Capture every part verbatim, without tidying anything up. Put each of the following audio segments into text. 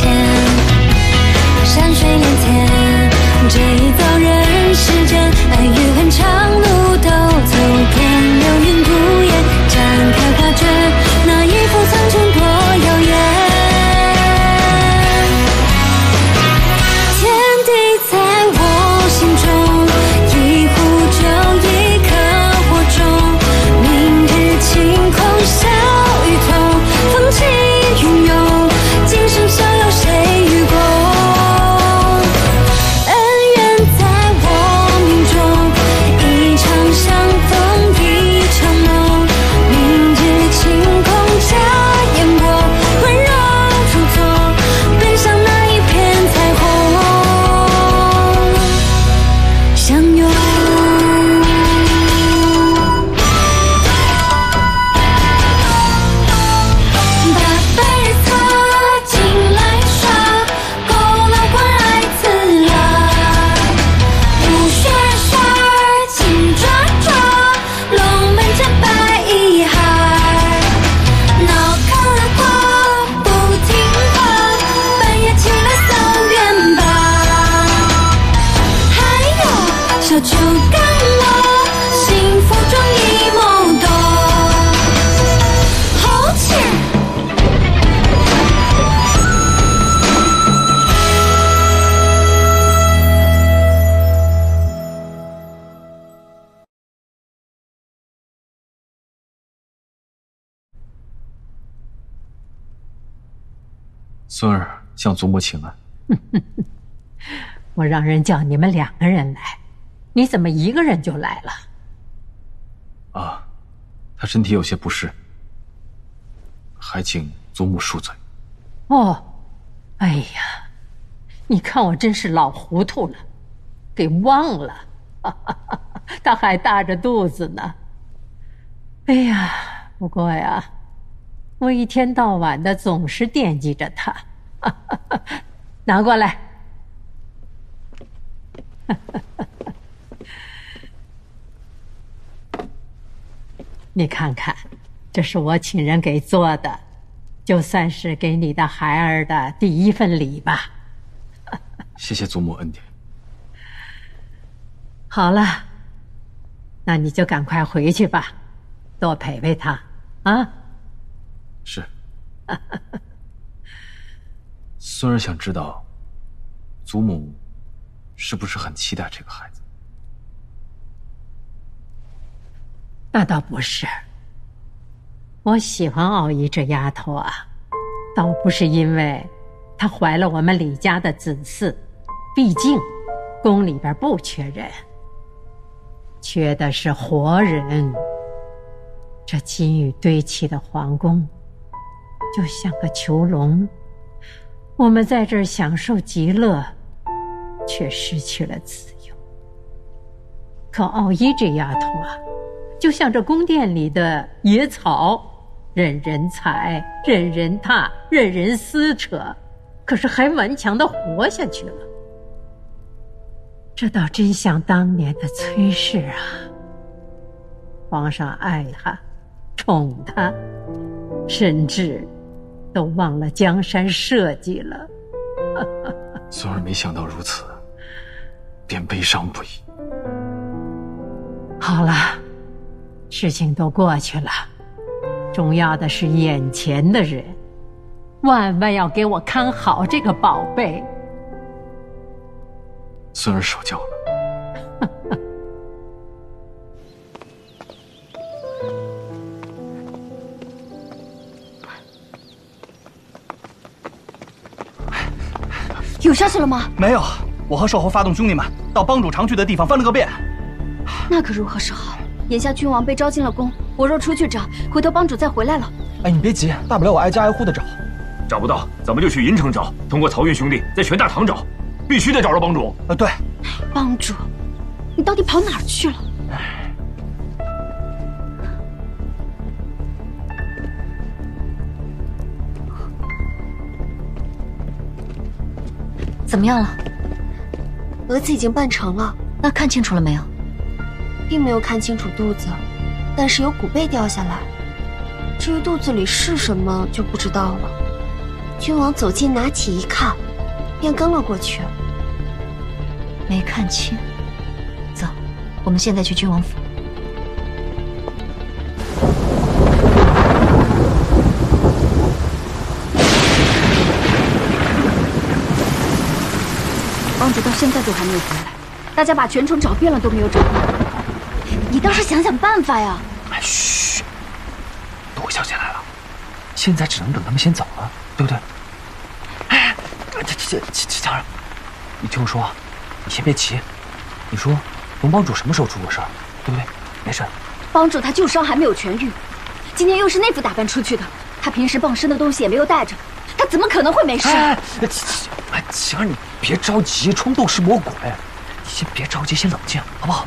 前，山水连天，这一遭人世间，爱与恨长路都走遍，流云独眼，展开画卷，那一幅苍穹多遥远。天地在我心中，一壶酒，一颗火种，明日晴空笑与痛，风起云涌，今生逍遥谁与共？恩怨在我命中，一场相逢一场梦，明日晴空加烟波，温柔匆匆，奔向那一片彩虹相拥。把白日擦，进来耍，勾勒关爱自拉。不旋儿旋儿，紧抓抓，龙门阵摆一哈儿。闹看了瓜，不听话，半夜起来扫院坝。还有小酒干了，幸福中一懵懂。后前。 孙儿向祖母请安。 我让人叫你们两个人来，你怎么一个人就来了？ 啊，他身体有些不适，还请祖母恕罪。 哦，哎呀，你看我真是老糊涂了，给忘了，他还大着肚子呢。哎呀，不过呀，我一天到晚的总是惦记着他。拿过来。你看看，这是我请人给做的，就算是给你的孩儿的第一份礼吧。 谢谢祖母恩典。 好了，那你就赶快回去吧，多陪陪他啊。 是。孙儿想知道，祖母是不是很期待这个孩子？ 那倒不是，我喜欢奥姨这丫头啊，倒不是因为她怀了我们李家的子嗣，毕竟宫里边不缺人，缺的是活人。这金玉堆砌的皇宫，就像个囚笼，我们在这儿享受极乐，却失去了自由。可奥姨这丫头啊，就像这宫殿里的野草，任人踩，任人踏，任人撕扯，可是还顽强地活下去了。这倒真像当年的崔氏啊，皇上爱她，宠她，甚至都忘了江山社稷了。 孙儿没想到如此，便悲伤不已。 好了，事情都过去了，重要的是眼前的人，万万要给我看好这个宝贝。 孙儿受教了。 有消息了吗？ 没有，我和少侯发动兄弟们到帮主常去的地方翻了个遍。 那可如何是好？眼下君王被招进了宫，我若出去找，回头帮主再回来了。 哎，你别急，大不了我挨家挨户的找。 找不到，咱们就去银城找，通过曹运兄弟在全大堂找，必须得找着帮主。 呃，对。 帮主，你到底跑哪儿去了？ 怎么样了？ 蛾子已经办成了。 那看清楚了没有？ 并没有看清楚肚子，但是有骨背掉下来。至于肚子里是什么就不知道了。 君王走近，拿起一看，便跟了过去。 没看清。走，我们现在去君王府。 帮主到现在都还没有回来，大家把全城找遍了都没有找到。你倒是想想办法呀！ 哎，嘘，多小姐来了，现在只能等他们先走了，对不对？哎，这这这强儿，你听我说，你先别急。你说龙帮主什么时候出过事儿，对不对？没事。 帮主他旧伤还没有痊愈，今天又是那副打扮出去的，他平时傍身的东西也没有带着，他怎么可能会没事？ 哎，哎，强儿，你别着急，冲动是魔鬼，你先别着急，先冷静，好不好？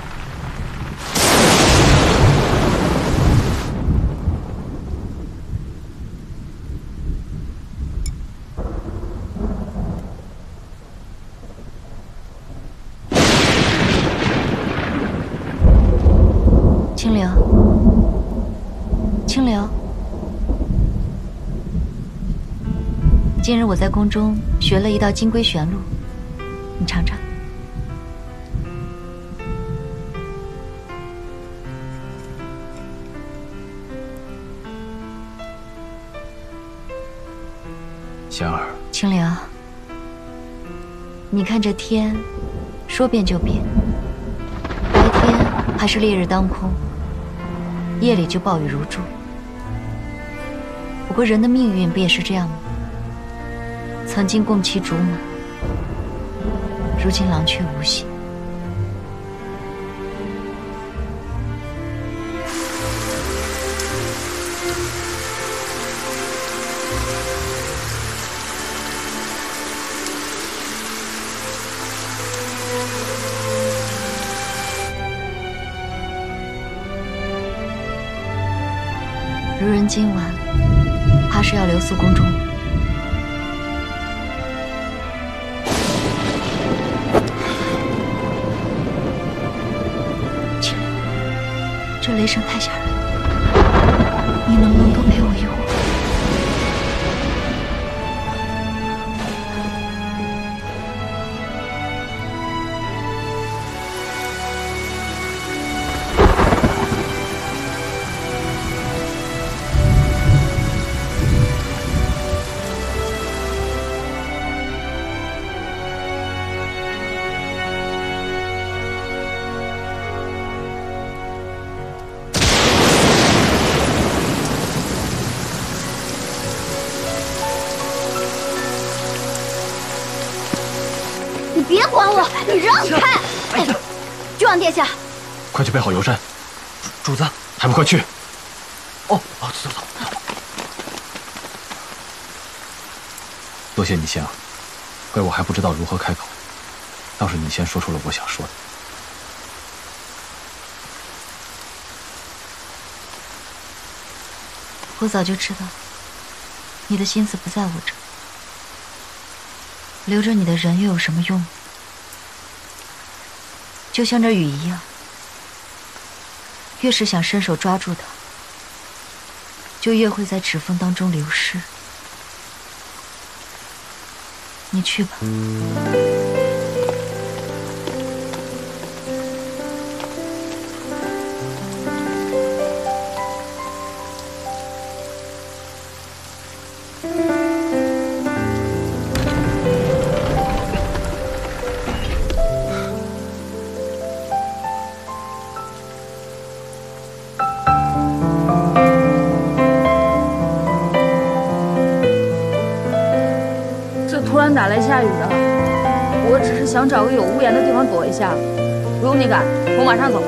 清流，清流，今日我在宫中学了一道金龟旋路，你尝尝。 仙儿， 清流，你看这天，说变就变，白天还是烈日当空，夜里就暴雨如注。不过人的命运不也是这样吗？曾经共骑竹马，如今狼雀无形。如人今晚，怕是要留宿宫中。清流，这雷声太吓人了，你能不能多陪我一会儿？ 你别管我，你让开！哎呀，君王殿下， 快去备好油膳。主子，还不快去！哦哦，走走走。多谢你仙儿，怪我还不知道如何开口，倒是你先说出了我想说的。 我早就知道，你的心思不在我这儿。留着你的人又有什么用？就像这雨一样，越是想伸手抓住它，就越会在指缝当中流失。你去吧。 打来下雨的，我只是想找个有屋檐的地方躲一下。不用你赶，我马上走。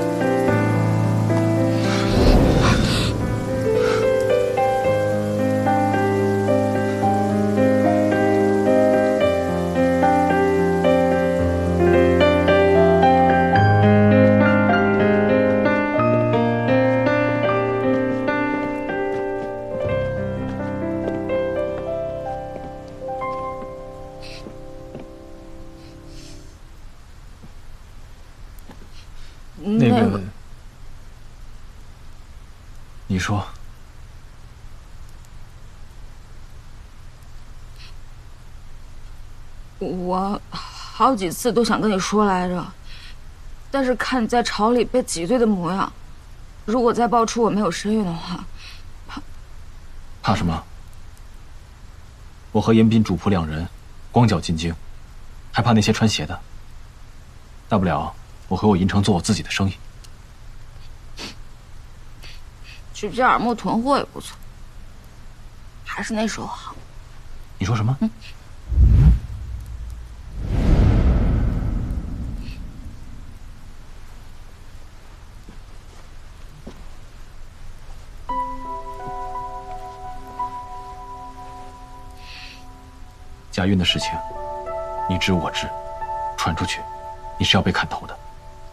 那个，你说， 我好几次都想跟你说来着，但是看你在朝里被挤兑的模样，如果再爆出我没有身孕的话，怕怕什么？我和严斌主仆两人，光脚进京，还怕那些穿鞋的？大不了我回我银城做我自己的生意。 去片耳目囤货也不错，还是那时候好。 你说什么？嗯。贾运的事情，你知我知，传出去，你是要被砍头的。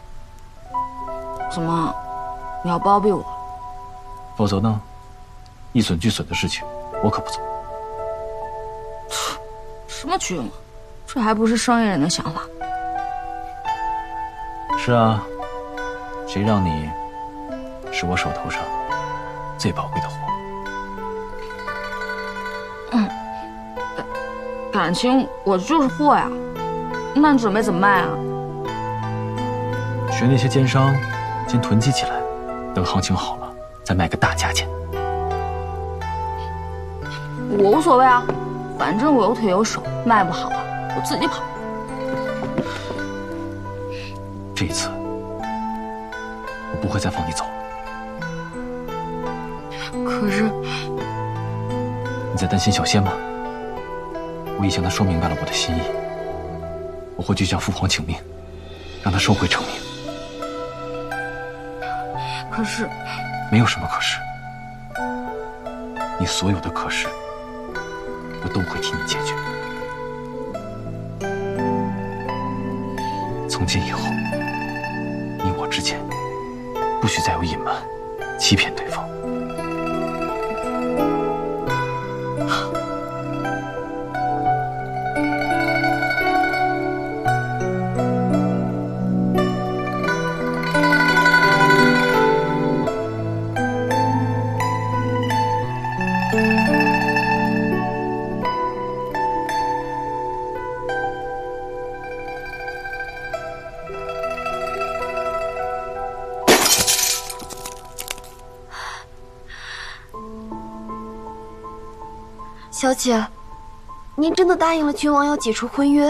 怎么，你要包庇我？ 否则呢？一损俱损的事情，我可不做。 什么局嘛，这还不是生意人的想法。 是啊，谁让你是我手头上最宝贵的货？ 嗯。感情我就是货呀，那你准备怎么卖啊？ 学那些奸商，先囤积起来，等行情好了再卖个大价钱。 我无所谓啊，反正我有腿有手，卖不好啊，我自己跑。 这一次，我不会再放你走。 可是， 你在担心小仙吗？我已向他说明白了我的心意，我会去向父皇请命，让他收回成命。 可是， 没有什么可是，你所有的可是，我都会替你解决。从今以后，你我之间不许再有隐瞒、欺骗对方。 小姐，您真的答应了君王要解除婚约？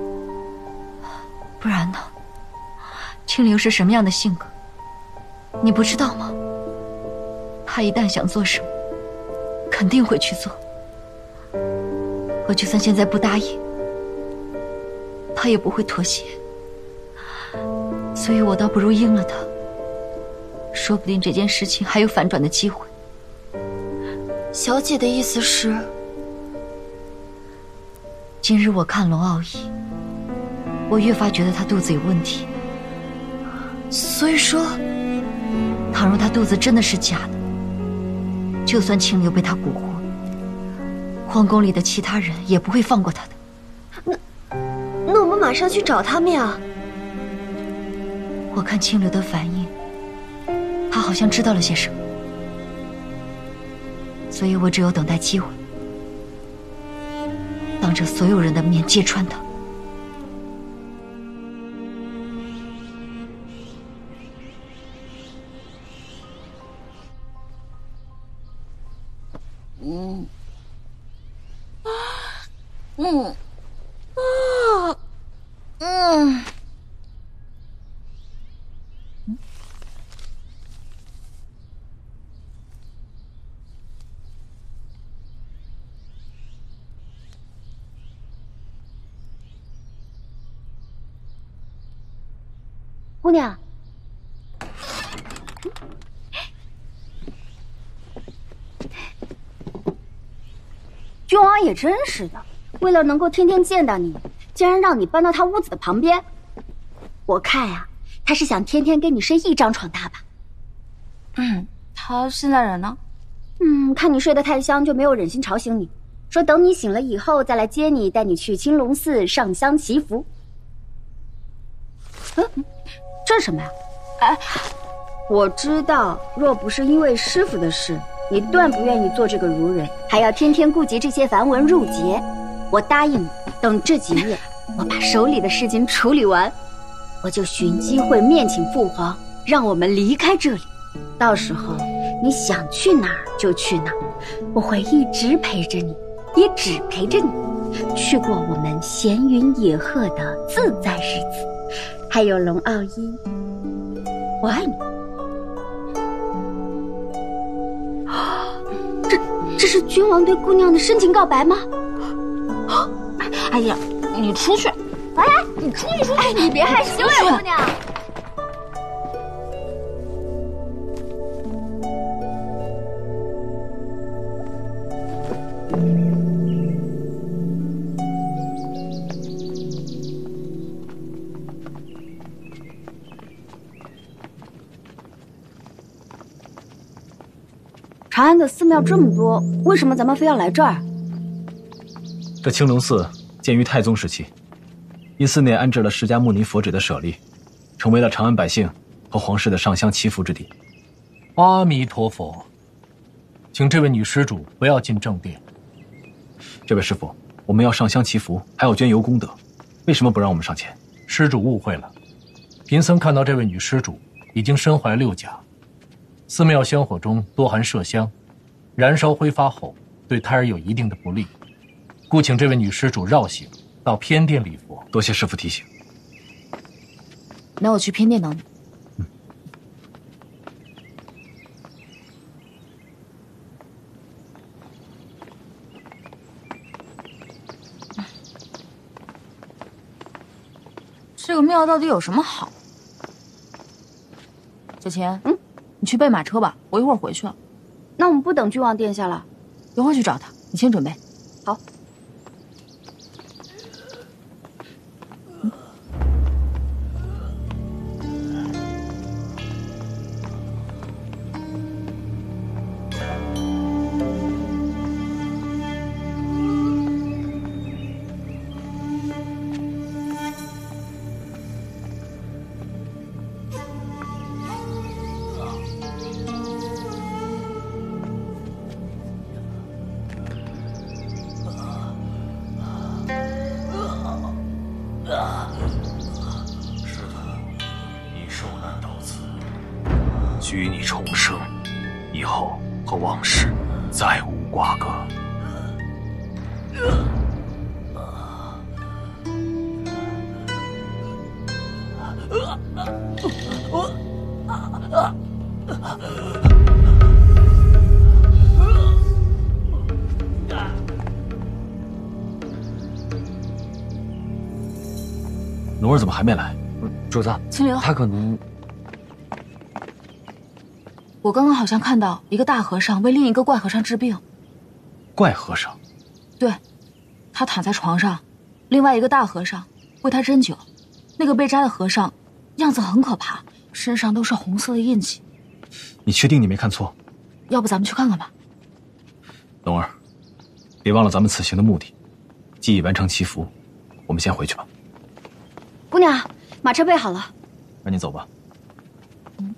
不然呢？青灵是什么样的性格，你不知道吗？他一旦想做什么，肯定会去做。我就算现在不答应，他也不会妥协。所以我倒不如应了他，说不定这件事情还有反转的机会。 小姐的意思是？ 今日我看龙傲逸，我越发觉得他肚子有问题。 所以说， 倘若他肚子真的是假的，就算青流被他蛊惑，皇宫里的其他人也不会放过他的。 那，那我们马上去找他们呀！ 我看青流的反应，他好像知道了些什么，所以我只有等待机会。当着所有人的面揭穿他。 嗯，啊，嗯，啊，嗯。 姑娘，君王也真是的，为了能够天天见到你，竟然让你搬到他屋子的旁边。我看呀、啊，他是想天天跟你睡一张床榻吧。 嗯，他现在人呢？ 嗯，看你睡得太香，就没有忍心吵醒你，说等你醒了以后再来接你，带你去青龙寺上香祈福。嗯，这是什么呀？哎，我知道，若不是因为师傅的事，你断不愿意做这个儒人，还要天天顾及这些繁文缛节。 我答应你，等这几日我把手里的事情处理完，我就寻机会面请父皇，让我们离开这里。到时候你想去哪儿就去哪儿，我会一直陪着你，也只陪着你，去过我们闲云野鹤的自在日子。还有龙傲一，我爱你。这这是君王对姑娘的深情告白吗？ 哎呀，你出去！ 哎， 你出去出去！ 哎，你别害羞呀，姑娘。长安的寺庙这么多，为什么咱们非要来这儿？ 这青龙寺建于太宗时期，因寺内安置了释迦牟尼佛指的舍利，成为了长安百姓和皇室的上香祈福之地。 阿弥陀佛，请这位女施主不要进正殿。 这位师傅，我们要上香祈福，还要捐油功德，为什么不让我们上前？ 施主误会了，贫僧看到这位女施主已经身怀六甲，寺庙香火中多含麝香，燃烧挥发后对胎儿有一定的不利，故请这位女施主绕行到偏殿礼佛。 多谢师傅提醒。 那我去偏殿等你。 嗯。 这个庙到底有什么好？小琴， 嗯， 你去备马车吧，我一会儿回去了。 那我们不等君王殿下了， 一会儿去找他，你先准备。 好。 许你重生，以后和往事再无瓜葛。 龙儿怎么还没来？ 主子， 清流， 他可能…… 我刚刚好像看到一个大和尚为另一个怪和尚治病。 怪和尚？ 对，他躺在床上，另外一个大和尚为他针灸。那个被扎的和尚样子很可怕，身上都是红色的印记。 你确定你没看错？ 要不咱们去看看吧。 龙儿，别忘了咱们此行的目的。既已完成祈福，我们先回去吧。 姑娘，马车备好了， 那你走吧。 嗯。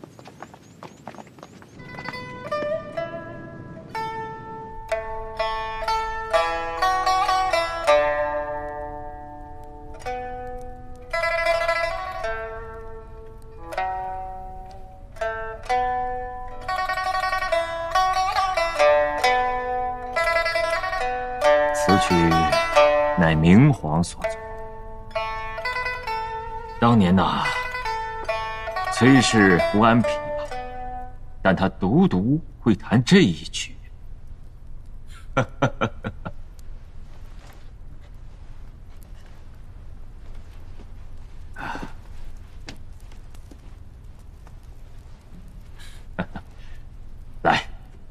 此曲乃明皇所作。当年呐，崔氏不安琵琶，但他独独会弹这一曲。来。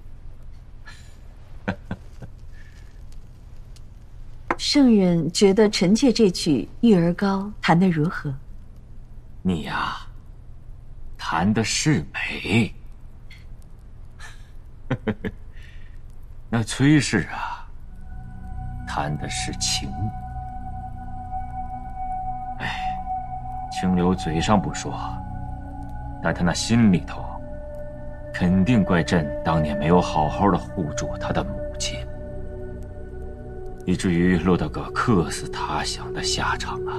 圣人觉得臣妾这曲《玉儿高》弹得如何？ 你呀，弹的是美。那崔氏啊，弹的是情。哎，清流嘴上不说，但他那心里头，肯定怪朕当年没有好好的护住他的母亲。 以至于落得个客死他乡的下场啊！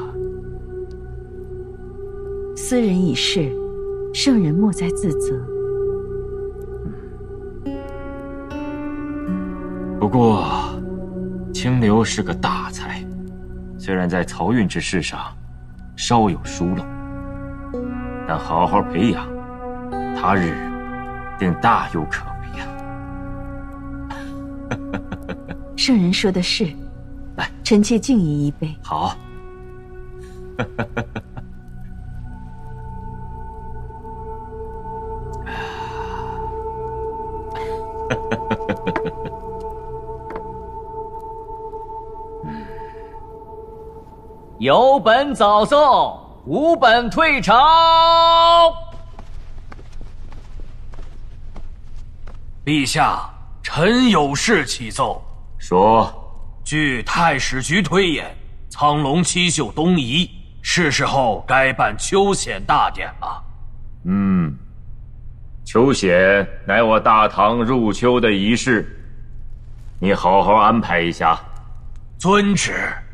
斯人已逝，圣人莫再自责。 不过，清流是个大才，虽然在漕运之事上稍有疏漏，但好好培养，他日定大有可为啊！ 圣人说的是， 来， 臣妾敬你一杯。 好。 有本早奏，无本退朝。 陛下，臣有事启奏。 说， 据太史局推演，苍龙七宿东移，是时候该办秋显大典了。 嗯，秋显乃我大唐入秋的仪式，你好好安排一下。 遵旨。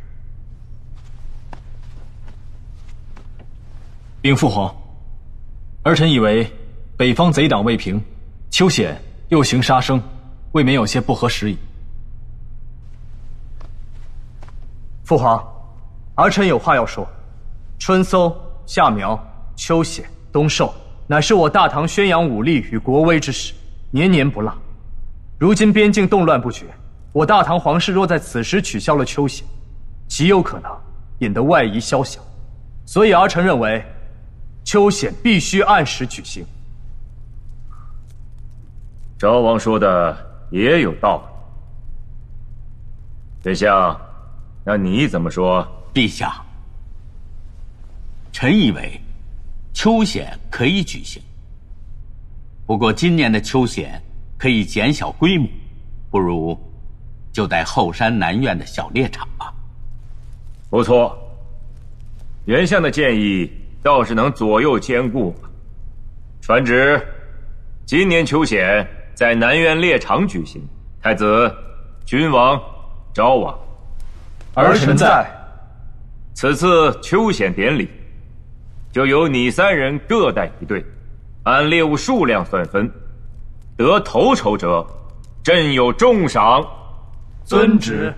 禀父皇，儿臣以为北方贼党未平，秋显又行杀生，未免有些不合时宜。 父皇，儿臣有话要说。春搜、夏苗、秋显、冬狩，乃是我大唐宣扬武力与国威之时，年年不落。如今边境动乱不绝，我大唐皇室若在此时取消了秋显，极有可能引得外夷宵小。所以儿臣认为，秋显必须按时举行。 昭王说的也有道理。丞相，那你怎么说？ 陛下，臣以为秋显可以举行，不过今年的秋显可以减小规模，不如就在后山南苑的小猎场吧。 不错，袁相的建议倒是能左右兼顾。传旨，今年秋显在南苑猎场举行，太子、君王、昭王， 儿臣在。 此次秋显典礼，就由你三人各带一队，按猎物数量算分，得头筹者，朕有重赏。 遵旨。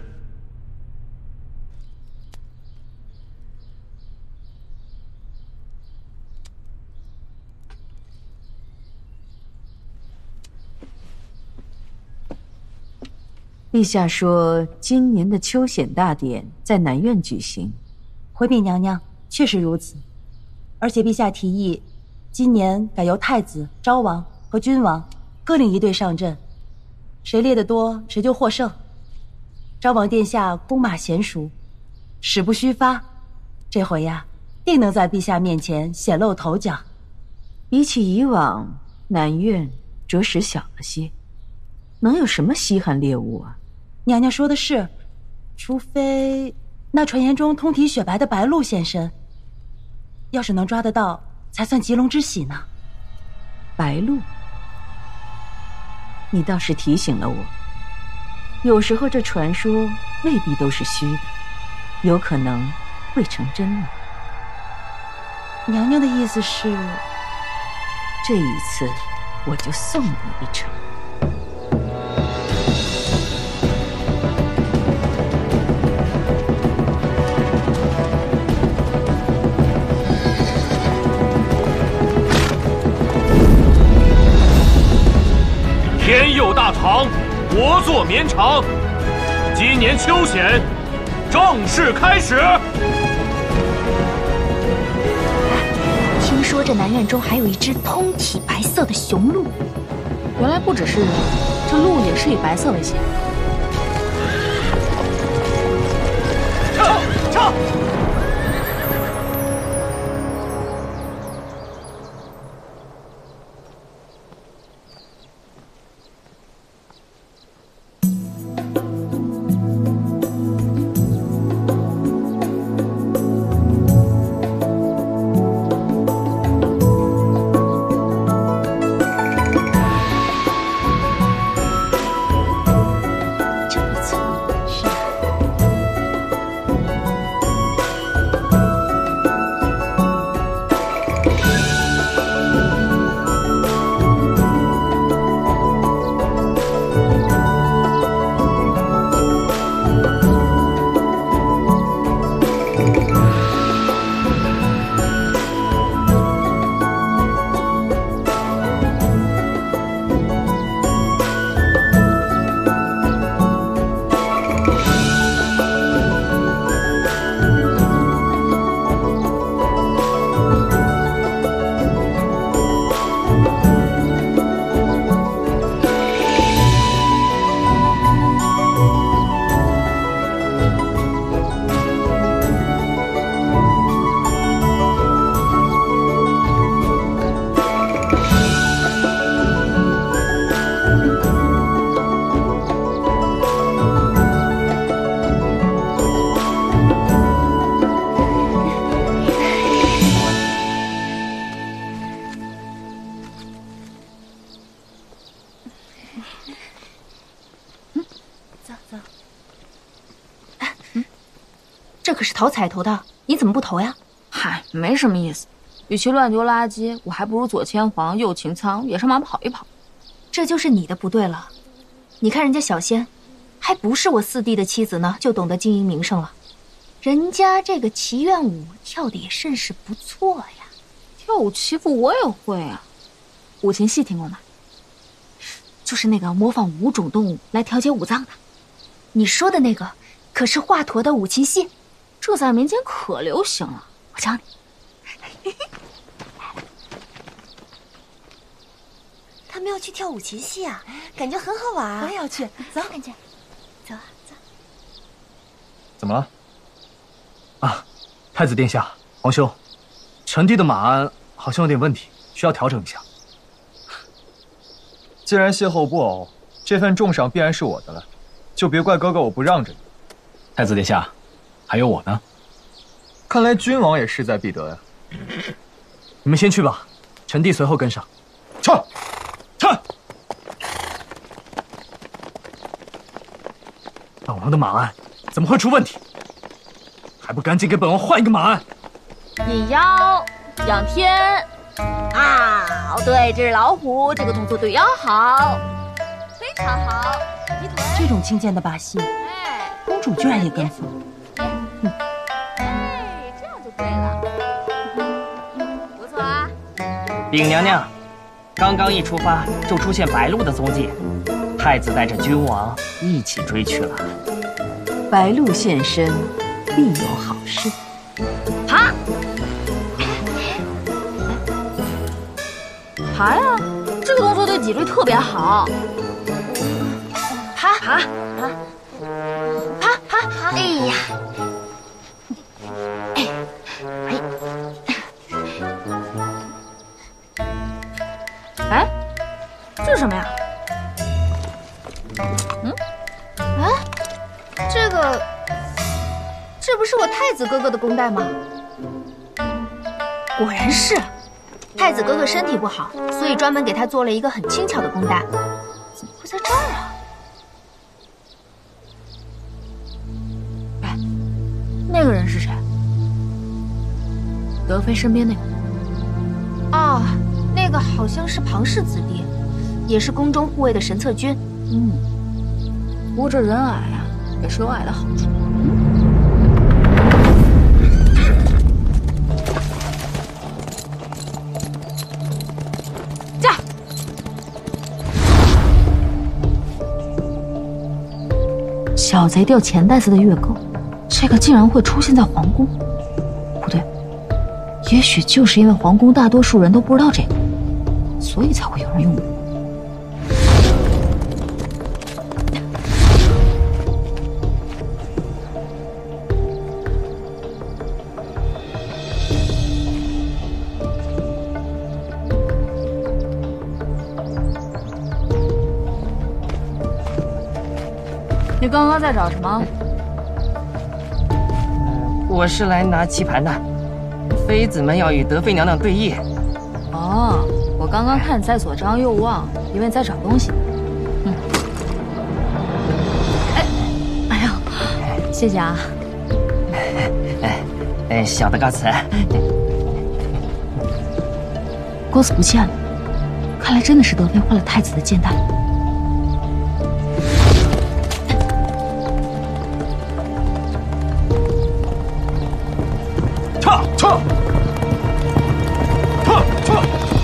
陛下说今年的秋显大典在南苑举行。 回禀娘娘，确实如此。而且陛下提议，今年改由太子、昭王和君王各领一队上阵，谁猎得多，谁就获胜。昭王殿下弓马娴熟，使不虚发，这回呀，定能在陛下面前显露头角。 比起以往，南苑着实小了些，能有什么稀罕猎物啊？ 娘娘说的是，除非那传言中通体雪白的白鹿现身，要是能抓得到，才算吉龙之喜呢。 白鹿，你倒是提醒了我。有时候这传说未必都是虚的，有可能会成真呢。 娘娘的意思是， 这一次我就送你一程。 天佑大唐，国祚绵长。今年秋显正式开始。 听说这南苑中还有一只通体白色的雄鹿， 原来不只是人，这鹿也是以白色为显。 撤撤！ 是投彩头的，你怎么不投呀？ 嗨，没什么意思。与其乱丢垃圾，我还不如左牵黄右擎苍，野上马跑一跑。 这就是你的不对了。你看人家小仙，还不是我四弟的妻子呢，就懂得经营名声了。人家这个祈愿舞跳的也甚是不错呀。 跳舞祈福我也会啊。五禽戏听过吗？ 就是那个模仿五种动物来调节五脏的。你说的那个可是华佗的五禽戏， 这在民间可流行了。 我教你。 他们要去跳五禽戏啊，感觉很好玩啊！ 我也要去，走， 看见，走啊走。 怎么了？啊，太子殿下，皇兄，臣弟的马鞍好像有点问题，需要调整一下。 既然邂逅不偶，这份重赏必然是我的了，就别怪哥哥我不让着你。 太子殿下，还有我呢。 看来君王也势在必得呀。 你们先去吧，臣弟随后跟上。 撤，撤！ 本王的马鞍怎么会出问题？还不赶紧给本王换一个马鞍！ 引腰，仰天，啊，对，这是老虎，这个动作对腰好，非常好。移腿。 这种轻贱的把戏，公主居然也跟风。 嗯，哎，这样就对了，不错啊。 禀娘娘，刚刚一出发就出现白鹿的踪迹，太子带着君王一起追去了。 白鹿现身，必有好事。 爬，爬呀！这个动作对脊椎特别好。 爬爬爬爬爬爬！哎呀，哎哎，哎，这是什么呀？ 嗯，啊，这个，这不是我太子哥哥的弓带吗？果然是，太子哥哥身体不好，所以专门给他做了一个很轻巧的弓带。怎么会在这儿啊？ 哎，那个人是谁？德妃身边那个？ 啊，那个好像是庞氏子弟，也是宫中护卫的神策军。 嗯，不过这人矮呀、啊，也是有矮的好处。驾！小贼掉钱袋子的月钩，这个竟然会出现在皇宫？不对，也许就是因为皇宫大多数人都不知道这个，所以才会有人用的。你刚刚在找什么？ 我是来拿棋盘的，妃子们要与德妃娘娘对弈。 哦，我刚刚看你在左张右望，以为你在找东西。嗯。哎，哎呀，谢谢啊。 哎哎，小的告辞。 公子不见了，看来真的是德妃换了太子的箭袋。 撤撤撤撤！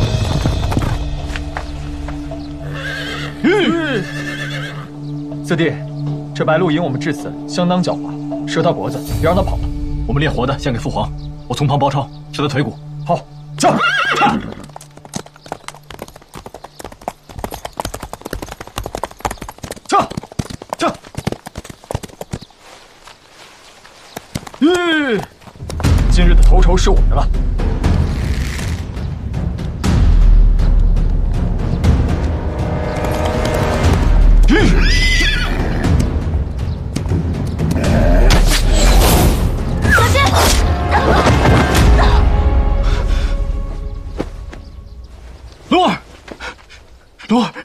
嗯，四弟，这白鹿引我们至此，相当狡猾，折他脖子，别让他跑了。 我们猎活的献给父皇，我从旁包抄，吃他腿骨。 好，撤！撤撤！嗯。今日的头筹是我的了。 小心！ 龙儿，龙儿，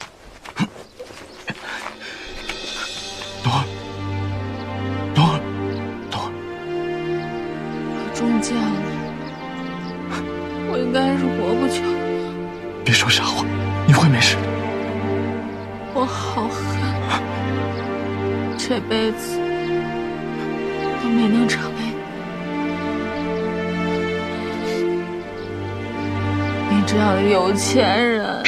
龙儿，龙儿，龙儿。 中箭了，我应该是活不久。 别说傻话，你会没事的。 我好恨，这辈子都没能成为你这样的有钱人。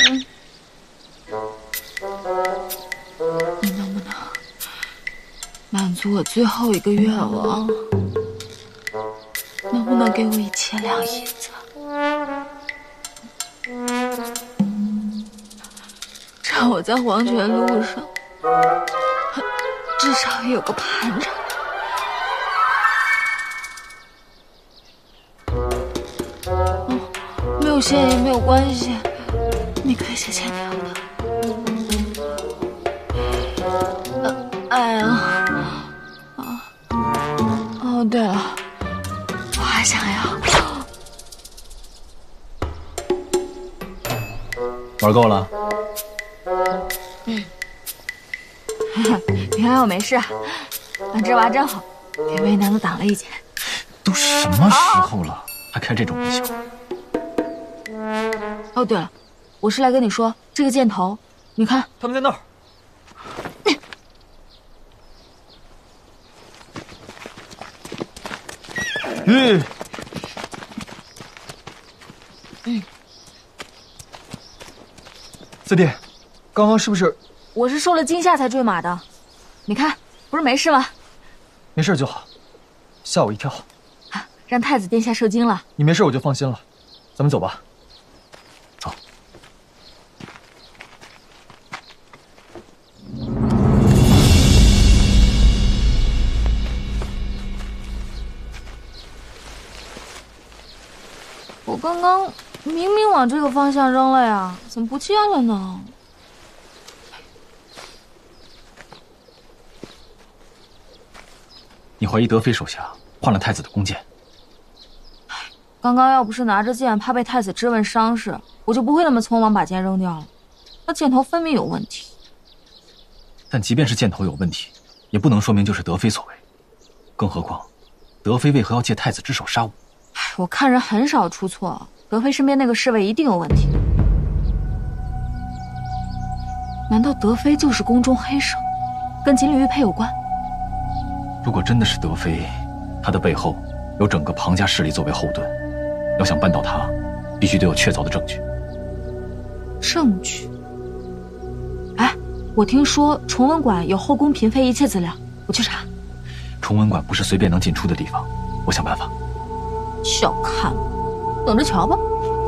你能不能满足我最后一个愿望？能不能给我一千两银子？让我在黄泉路上至少有个盘缠。哦，没有现也没有关系，你可以写欠条的。呃，哎呀，啊，哦，对了，我还想要。 玩够了？ 嗯，你看我没事，这娃真好，给为难的挡了一箭。 都什么时候了，还开这种玩笑？ 哦，对了，我是来跟你说，这个箭头，你看， 他们在那儿。 嗯。 嗯。 四弟，刚刚是不是？ 我是受了惊吓才坠马的，你看，不是没事吗？ 没事就好，吓我一跳。 啊，让太子殿下受惊了。 你没事我就放心了，咱们走吧。 走。 我刚刚明明往这个方向扔了呀，怎么不见了呢？ 你怀疑德妃手下换了太子的弓箭？ 刚刚要不是拿着剑怕被太子质问伤势，我就不会那么匆忙把剑扔掉了。那箭头分明有问题。 但即便是箭头有问题，也不能说明就是德妃所为。更何况，德妃为何要借太子之手杀我？ 我看人很少出错，德妃身边那个侍卫一定有问题。难道德妃就是宫中黑手，跟锦鲤玉佩有关？ 如果真的是德妃，她的背后有整个庞家势力作为后盾，要想扳倒她，必须得有确凿的证据。 证据？哎，我听说崇文馆有后宫嫔妃一切资料，我去查。 崇文馆不是随便能进出的地方，我想办法。 小看我，等着瞧吧。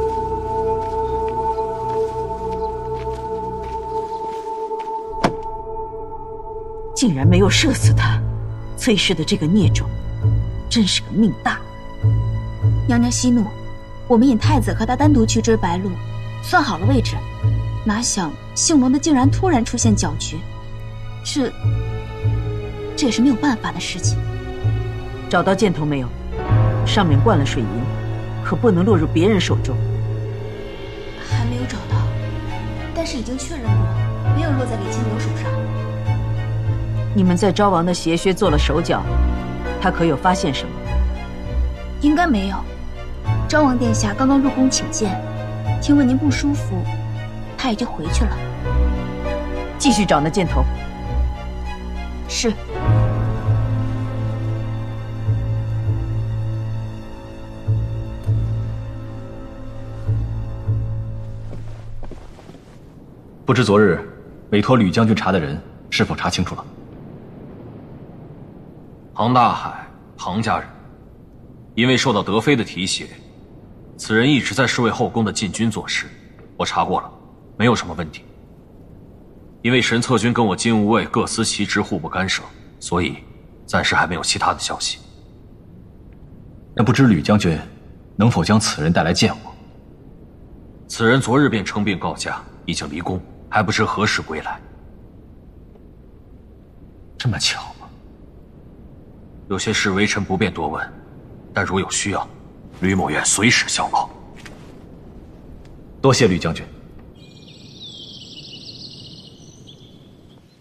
竟然没有射死他，崔氏的这个孽种，真是个命大。 娘娘息怒，我们引太子和他单独去追白鹿，算好了位置，哪想姓龙的竟然突然出现搅局，这这也是没有办法的事情。 找到箭头没有？上面灌了水银，可不能落入别人手中。 还没有找到，但是已经确认过，没有落在李清流手上。 你们在昭王的邪穴做了手脚，他可有发现什么？ 应该没有。昭王殿下刚刚入宫请见，听闻您不舒服，他也就回去了。 继续找那箭头。 是。 不知昨日委托吕将军查的人是否查清楚了？ 庞大海，庞家人，因为受到德妃的提携，此人一直在侍卫后宫的禁军做事，我查过了，没有什么问题。因为神策军跟我金吾卫各司其职，互不干涉，所以暂时还没有其他的消息。 那不知吕将军能否将此人带来见我？ 此人昨日便称病告假，已经离宫，还不知何时归来。 这么巧吗？ 有些事微臣不便多问，但如有需要，吕某愿随时相报。 多谢吕将军。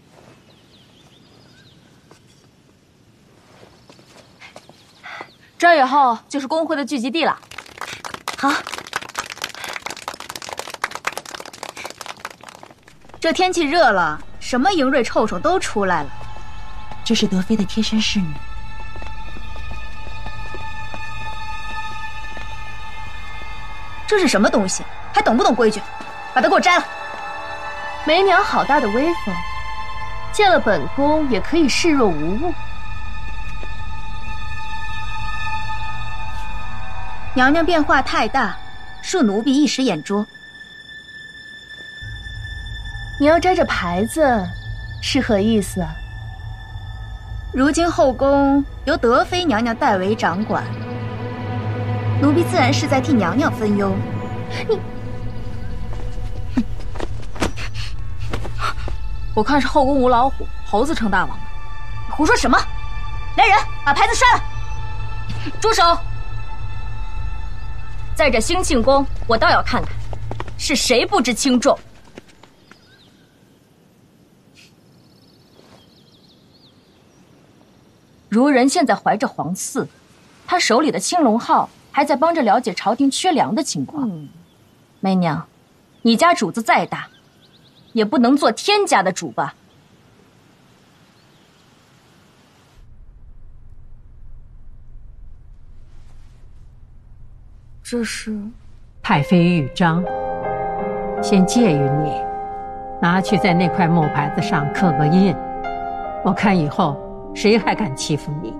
这儿这以后就是工会的聚集地了。 好。这天气热了，什么淫秽臭虫都出来了。 这是德妃的贴身侍女。 这是什么东西？还懂不懂规矩？把它给我摘了！ 梅娘好大的威风，见了本宫也可以视若无物。 娘娘变化太大，恕奴婢一时眼拙。 你要摘这牌子，是何意思啊？ 如今后宫由德妃娘娘代为掌管，奴婢自然是在替娘娘分忧。 你，我看是后宫无老虎，猴子称大王。 胡说什么？来人，把牌子摔了！ 住手！在这兴庆宫，我倒要看看，是谁不知轻重。如人现在怀着皇嗣，他手里的青龙号还在帮着了解朝廷缺粮的情况。嗯、梅娘，你家主子再大，也不能做天家的主吧？ 这是太妃玉章，先借于你，拿去在那块木牌子上刻个印。我看以后谁还敢欺负你？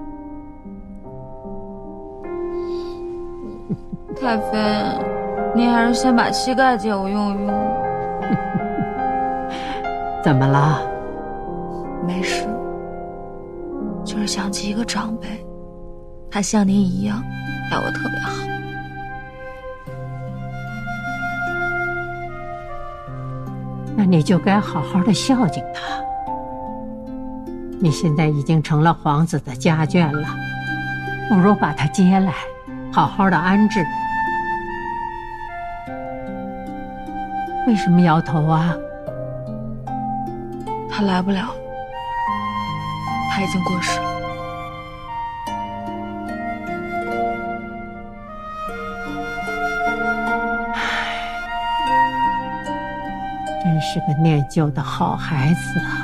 太妃，您还是先把膝盖借我用用。 怎么了？ 没事，就是想起一个长辈，他像您一样待我特别好。 那你就该好好的孝敬他。你现在已经成了皇子的家眷了，不如把他接来，好好的安置。为什么摇头啊？ 他来不了，他已经过世了。 真是个念旧的好孩子啊！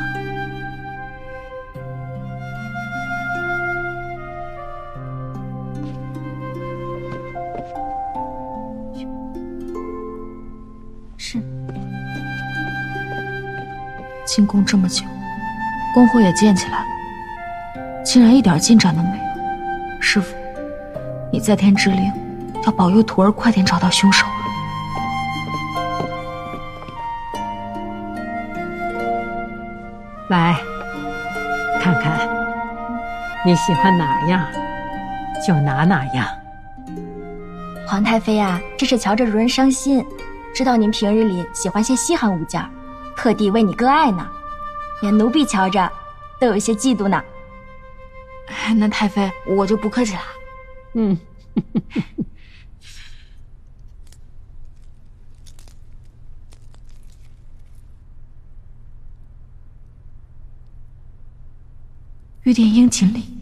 是。进宫这么久，宫会也建起来了，竟然一点进展都没有。师父，你在天之灵，要保佑徒儿快点找到凶手。 来，看看你喜欢哪样，就拿哪样。 皇太妃啊，这是瞧着如人伤心，知道您平日里喜欢些稀罕物件，特地为你割爱呢，连奴婢瞧着都有些嫉妒呢。 哎，那太妃，我就不客气了。 嗯。 玉殿应锦鲤。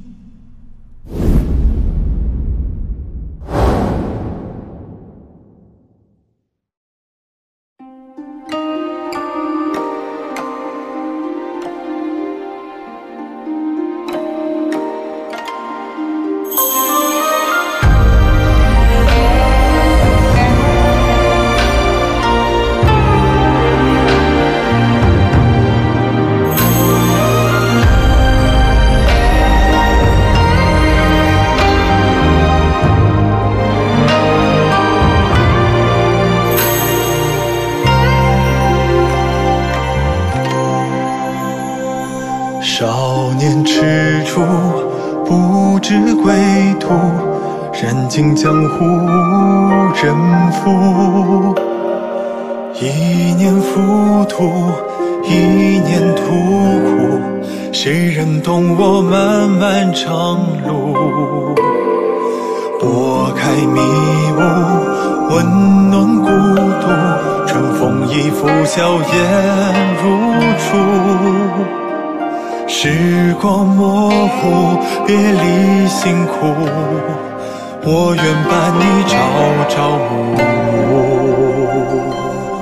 少年踟蹰，不知归途，人尽江湖人负。一念浮屠，一念途苦，谁人懂我漫漫长路？拨开迷雾，温暖孤独，春风一拂，笑颜如初。时光模糊，别离辛苦， 我愿伴你朝朝暮暮。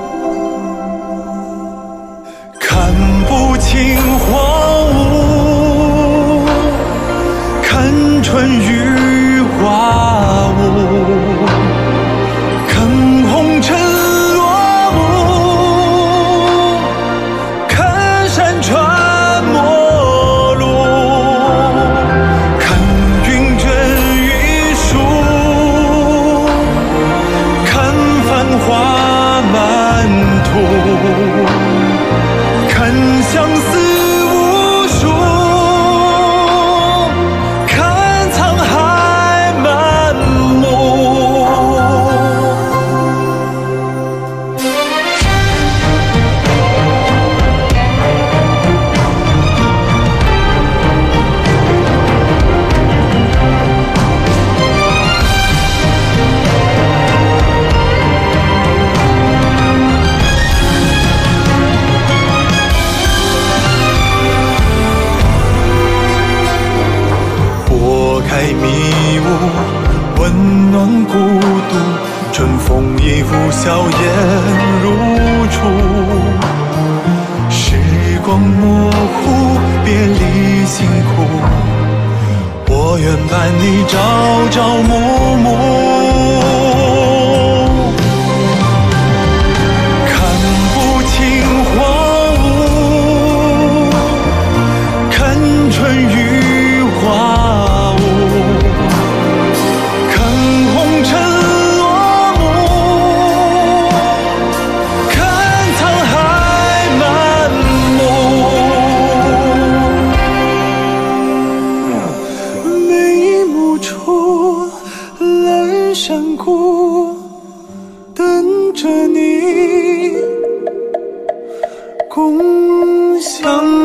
看不清荒芜，看春雨花雾，看红尘落幕，看山川陌路，看云卷雨舒，看繁华满途，看相思无数，看沧海满目。拨开迷雾，温暖孤独，春风一拂，笑颜如初。时光模糊，别离辛苦，我愿伴你朝朝暮暮。看不清荒芜，看春雨花雾，看红尘落幕，看沧海满目。眉目处阑珊骨，等着你共享。